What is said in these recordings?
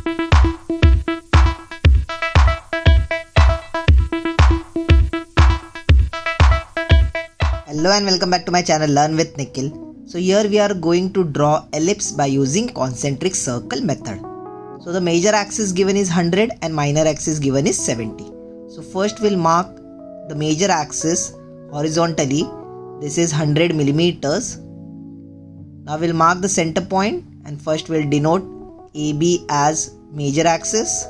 Hello and welcome back to my channel Learn with Nikhil. So here we are going to draw ellipse by using concentric circle method. So the major axis given is 100 and minor axis given is 70. So first we'll mark the major axis horizontally. This is 100 millimeters. Now we'll mark the center point and first we'll denote AB as major axis.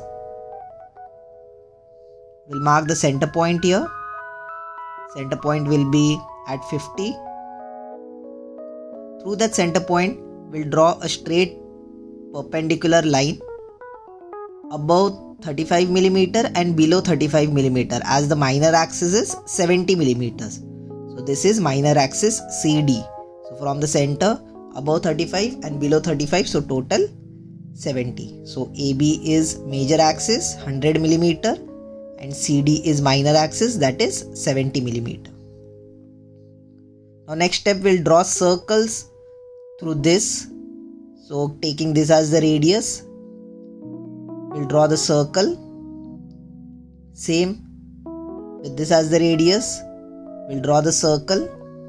We'll mark the center point here. Center point will be at 50. Through that center point, we'll draw a straight perpendicular line above 35 mm and below 35 mm as the minor axis is 70 mm. So this is minor axis CD. So from the center above 35 and below 35, so total 70. So AB is major axis 100 mm and CD is minor axis, that is 70 mm. Now next step, we'll draw circles through this. So taking this as the radius, we'll draw the circle. Same with this as the radius, we'll draw the circle.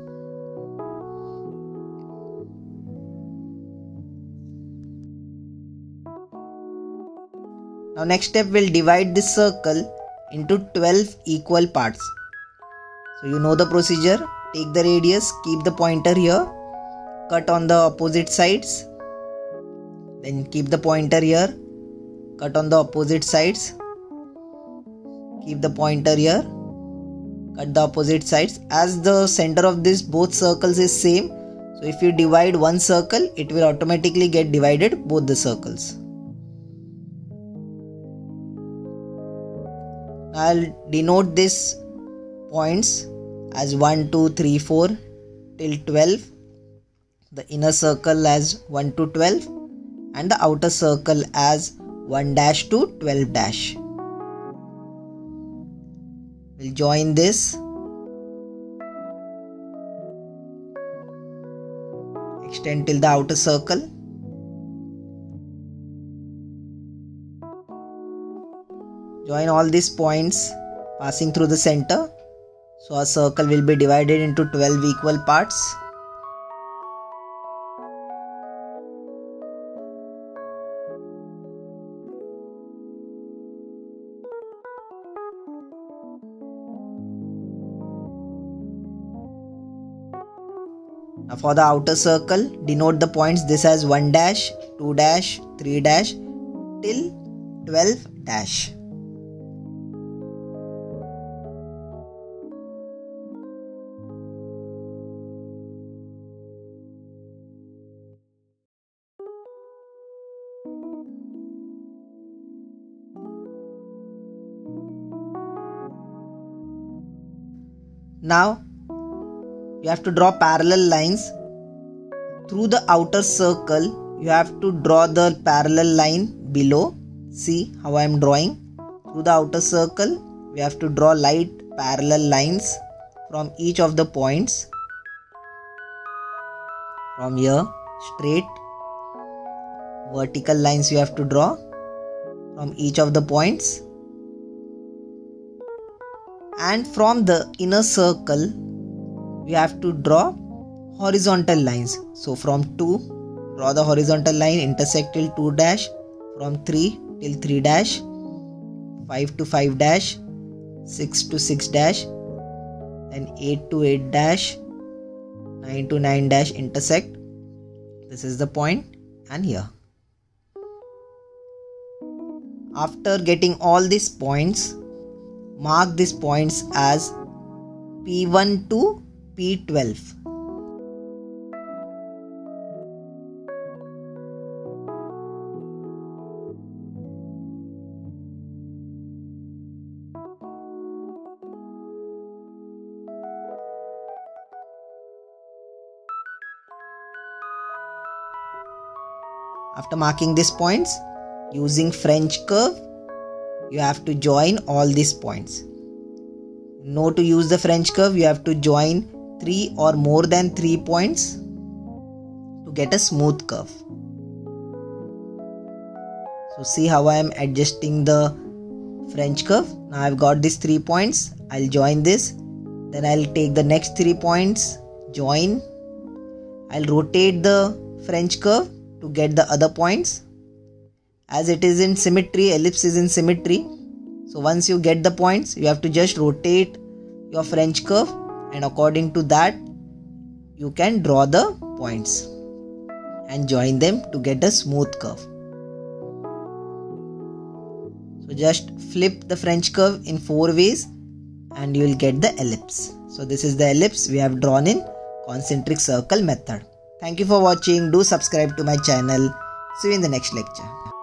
Now next step, we'll divide this circle into 12 equal parts. So you know the procedure. Take the radius, keep the pointer here, cut on the opposite sides, then keep the pointer here, cut on the opposite sides, keep the pointer here, cut the opposite sides. As the center of this both circles is same, so if you divide one circle, it will automatically get divided both the circles. I'll denote these points as 1, 2, 3, 4 till 12, the inner circle as 1 to 12 and the outer circle as 1 dash to 12 dash. We'll join this, extend till the outer circle. Join all these points passing through the center. So our circle will be divided into 12 equal parts. Now for the outer circle, denote the points this as 1 dash, 2 dash, 3 dash till 12 dash. Now you have to draw parallel lines through the outer circle. You have to draw the parallel line below. See how I am drawing. Through the outer circle, we have to draw light parallel lines from each of the points. From here, straight vertical lines you have to draw from each of the points. And from the inner circle, we have to draw horizontal lines. So from 2, draw the horizontal line, intersect till 2 dash, from 3 till 3 dash, 5 to 5 dash, 6 to 6 dash, then 8 to 8 dash, 9 to 9 dash, intersect. This is the point and here. After getting all these points, mark these points as P1 to P12. After marking these points, using French curve, you have to join all these points. Know to use the French curve, you have to join 3 or more than 3 points to get a smooth curve. So see how I am adjusting the French curve. Now I've got these 3 points. I'll join this. Then I'll take the next 3 points, join. I'll rotate the French curve to get the other points. As it is in symmetry, ellipse is in symmetry. So once you get the points, you have to just rotate your French curve, and according to that, you can draw the points and join them to get a smooth curve. So just flip the French curve in 4 ways and you will get the ellipse. So this is the ellipse we have drawn in concentric circle method. Thank you for watching. Do subscribe to my channel. See you in the next lecture.